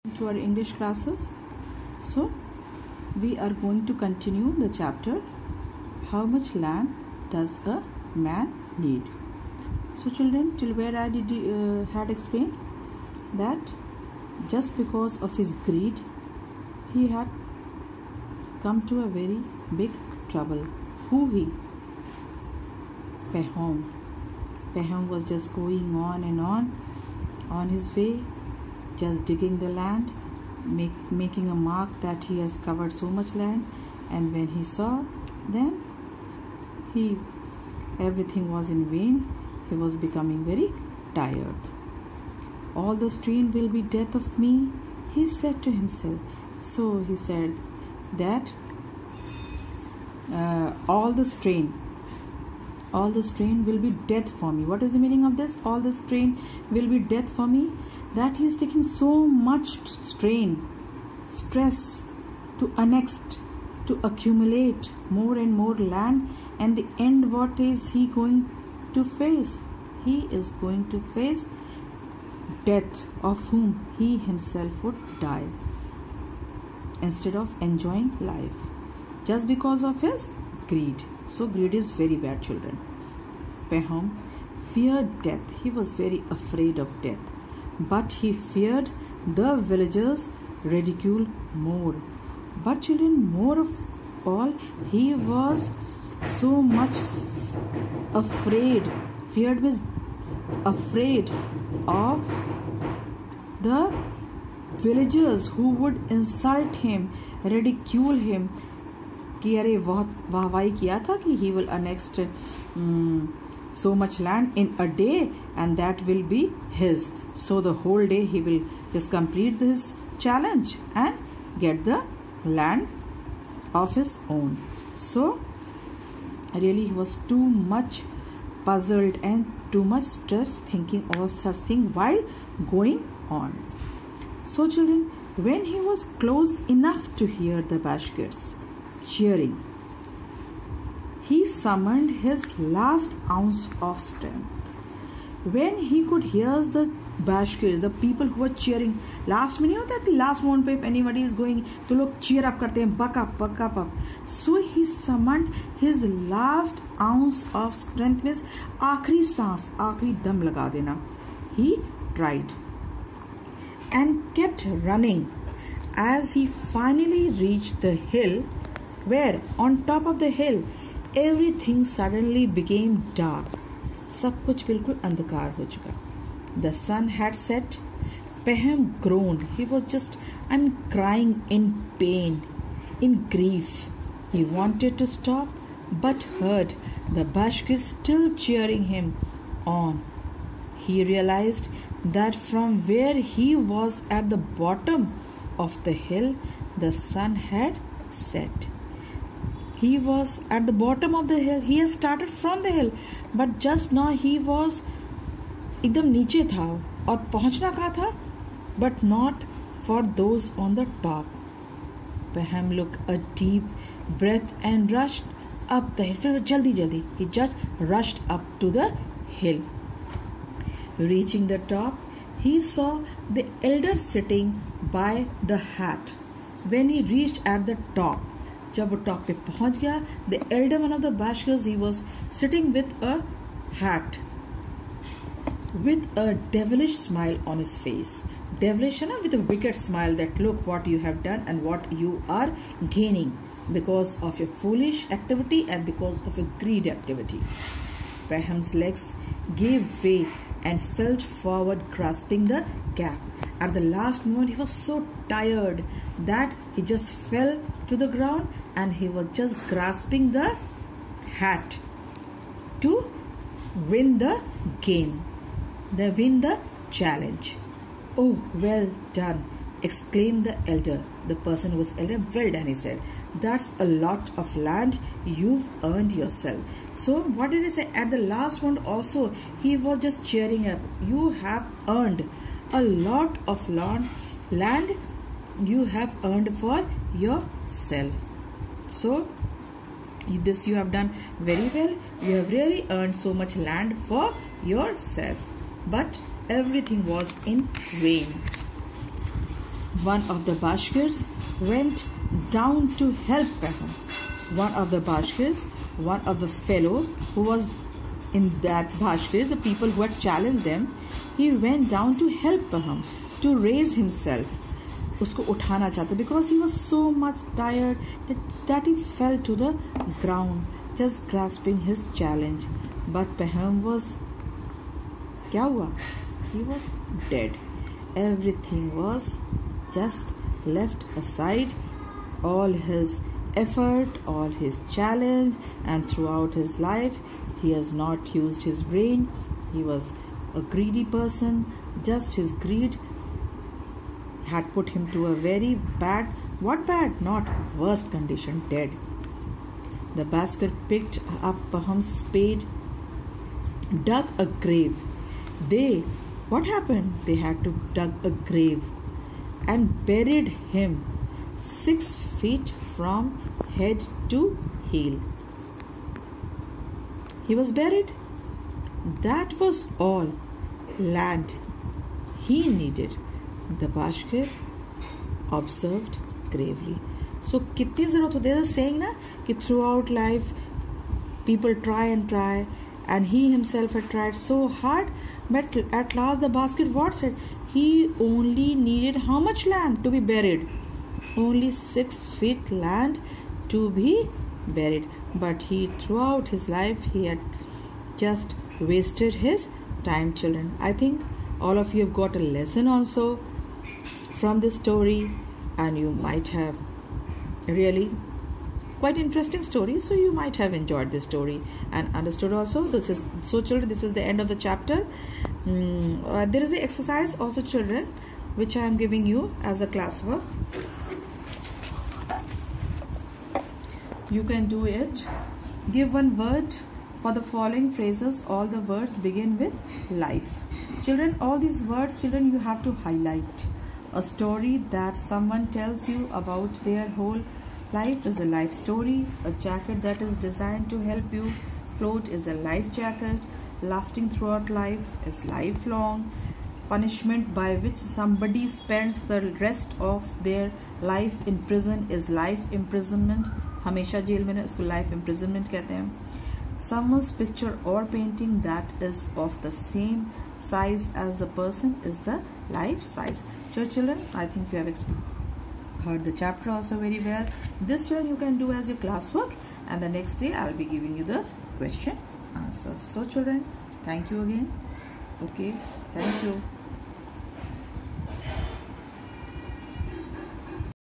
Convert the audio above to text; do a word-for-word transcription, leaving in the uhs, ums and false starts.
To our English classes. So we are going to continue the chapter how much land does a man need. So children, till where I did uh, had explained that just because of his greed he had come to a very big trouble. Who he? Pahom. Pahom was just going on and on on his way, just digging the land, make, making a mark that he has covered so much land. And when he saw, then he everything was in vain. He was becoming very tired. All the strain will be death of me, he said to himself. So he said that uh, all the strain all the strain will be death for me. What is the meaning of this? All the strain will be death for me. That he is taking so much strain, stress to annex, to accumulate more and more land, and the end, what is he going to face? He is going to face death, of whom he himself would die instead of enjoying life, just because of his greed. So greed is very bad, children. Pahom feared death. He was very afraid of death. But he feared the villagers' ridicule more. But children, more of all, he was so much afraid, feared was afraid of the villagers who would insult him, ridicule him. कि अरे बहुत वाहवाही किया था कि he will annex um, so much land in a day and that will be his. So the whole day he will just complete this challenge and get the land of his own. So really he was too much puzzled and too much stress thinking all such thing while going on. So children, when he was close enough to hear the Bashkirs cheering, he summoned his last ounce of strength. When he could hear the Bashkirs, the people who were cheering, last में नहीं होता कि last moment पे if anybody is going तो लोग cheer up करते हैं, buck up, buck up, up. So he summoned his last ounce of strength, means आखिरी सांस, आखिरी दम लगा देना. He tried and kept running as he finally reached the hill, where on top of the hill everything suddenly became dark. सब कुछ बिल्कुल अंधकार हो चुका. The sun had set. Pahom groaned. He was just, I'm crying in pain, in grief. He wanted to stop, but heard the Bashkirs still cheering him on. He realized that from where he was at the bottom of the hill, the sun had set. He was at the bottom of the hill. He had started from the hill, but just now he was एकदम नीचे था और पहुंचना कहाँ था, but not for those on the top. Pahom took a deep breath and rushed up the hill. फिर जल्दी जल्दी he just rushed up to the hill. Reaching the top, he saw the elder sitting by the hat. When he reached at the top, जब वो top पे पहुंच गया, the elder one of the Bashkirs, he was sitting with a hat, with a devilish smile on his face. Devilish, you know, with a wicked smile that look what you have done and what you are gaining because of your foolish activity and because of your greed activity. Pahom's legs gave way and fell forward, grasping the gap. At the last moment, he was so tired that he just fell to the ground and he was just grasping the hat to win the game, the win the challenge. Oh, well done, exclaimed the elder. The person who was elder, well done, he said. That's a lot of land you've earned yourself. So what did he say? At the last one also, he was just cheering up. You have earned a lot of land, land you have earned for yourself. So this you have done very well. You have really earned so much land for yourself. But everything was in vain. one of the Bashkirs went down to help Paham. One of the Bashkirs, one of the fellow who was in that Bashkir, the people who had challenged them, he went down to help Paham, to raise himself. उसको उठाना चाहता, because he was so much tired that, that he fell to the ground, just grasping his challenge. But Paham was, क्या हुआ? He was dead. Everything was just left aside. All his effort, all his challenge, and throughout his life, he has not used his brain. He was a greedy person. Just his greed had put him to a very bad, what bad? Not worst condition, dead. The Bhaskar picked up Paham's spade, dug a grave. They, what happened? They had to dug a grave and buried him six feet from head to heel. He was buried. That was all land he needed. The Bashkir observed gravely. So, कितनी ज़रूरत होती है? There's a saying ना कि throughout life people try and try, and he himself had tried so hard, but at last the Bashkir what said? He only needed how much land to be buried? Only six feet land to be buried. But he, throughout his life, he had just wasted his time, children. I think all of you have got a lesson also from this story, and you might have really quite interesting story, so you might have enjoyed this story and understood also. This is so, children, this is the end of the chapter. Mm, uh, there is the exercise also, children, which I am giving you as a classwork. You can do it. Give one word for the following phrases. All the words begin with life. Children, all these words, children, you have to highlight. A story that someone tells you about their whole life is a life story. A jacket that is designed to help you float is a life jacket. Lasting throughout life is lifelong. Punishment by which somebody spends the rest of their life in prison is life imprisonment. हमेशा jail में, इसको life imprisonment कहते हैं. Someone's picture or painting that is of the same size as the person is the life size. So children, I think you have heard the chapter also very well. This one you can do as your classwork, and the next day I will be giving you the question answers. So children, thank you again. Okay, thank you.